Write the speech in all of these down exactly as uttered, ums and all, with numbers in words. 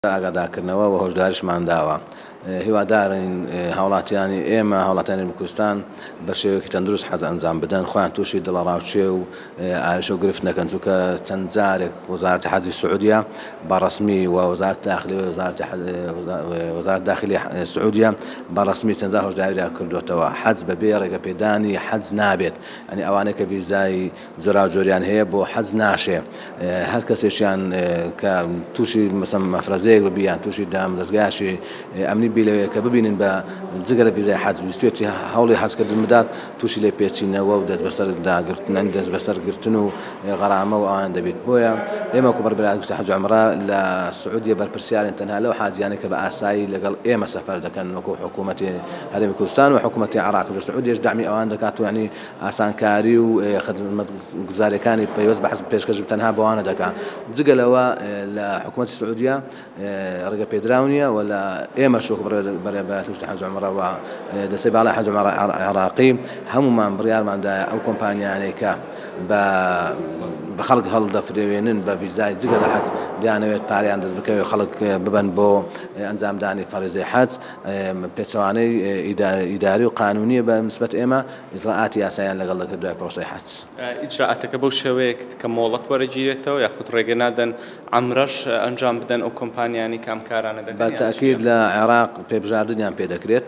ئاگادارکردنەوە و هۆشداریشمان داوە. هیوادارین هاوڵاتیانی ئێمە هاوڵاتیانی کوردستان بە شێوەیەکی تەندروست حەز ئەنجام بدەن، خۆیان تووشی دڵەڕاوچێ و ئارێشە و گرفت نەکەن، چونکە چەند جارێک وەزارەتی حەجی سعودیە بەڕەسمی و وەزارەتی داخلی وەزارەتی داخلی سعودیە بەڕەسمی چەند جار هۆشداریان کردوێتەوە حەج بەبێ ڕێگەپێدانی حەج نابێت، ئەنی ئەوانەی کە ڤیزای جۆراوجۆریان هەیە بۆ حەج ناشێ، هەر کەسێکیان کە تووشی مەسەڵەن مەفرەزەیەک ببیان تووشی دامدەستگایەکی ئەمنی بێ کە ببینن بە جگە لە ڤیزای حەج ویستێتی هەوڵی حەجکردن بدات تووشی لێ پێچینەوە و دەست بەسەر داگرتن دەست بەسەرگرتن و غەرامە و ئەوان دەبێت. بۆیە ئێمە کۆ بەربەرای گشتە حەج و عومرە لە سعودیە بەرپرسیارین تەنها لەو حاجیانەی کە بە ئاسایی لەگەڵ ئێمە سەفەر دەکەن وەکو حکوومەتی هەرێمی کوردستان و حکوومەتی عێراق و سعودیەش داعمی ئەوان دەکات و یعنی ئاسانکاری و خزمەتگوزاریەکانی پەیوەست بە حەج پێشکەش تەنها بەوانە دەکات. جگە لەوە لە حکوومەتی سعودیە ڕێگەپێدراو نییە و لە ئێمەش بەرەبەرەتی گشتە حەج و عومرە و دەسەی باڵای حەج و عومرە عێراقی هەموومان بڕیارماندایە ئەو کۆمپانیانەی کە بە بە خەڵک هەڵدەفرێوێنن بە ڤیزای جگە لە حەج دەیانەوێت پاریان دەست بکەوێت خەڵک ببەن بۆ ئەنجامدانی فەرزەی حەج، پێچەوانەی ئیداری و قانونیە بە نسبەت ئێمە ئیجراعاتی یاساییان لەگەڵ دەکرێت دوای پرۆسەی حەج. ئیجراعاتەکە بەو شێوەیەک کە مۆڵەت وەرەگیرێتەوە یاخود ڕێگە نادەن عەمرەش ئەنجام بدەن ئەو کۆمپانیانی کامکارانە دەکەن؟ بەتەئکید لە عێراق پێبژاردنیان پێ دەکرێت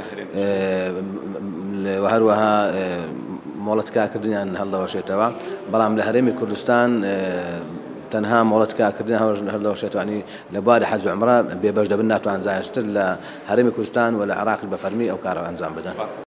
و هەروەها مۆڵەت کارکردنیان هەڵدەوەشێتەوە، بەڵام لە هەرێمی کوردستان تەنها مۆڵەت کارکردن هەڵدەوەشێتەوە، ئەنی لە بواری حەج و عومرە بێبەش دەبن ناتوان زایشتر لە هەرێمی کوردستان و لە عێراق بە فەرمی ئەو کارە ئەنجام بدەن.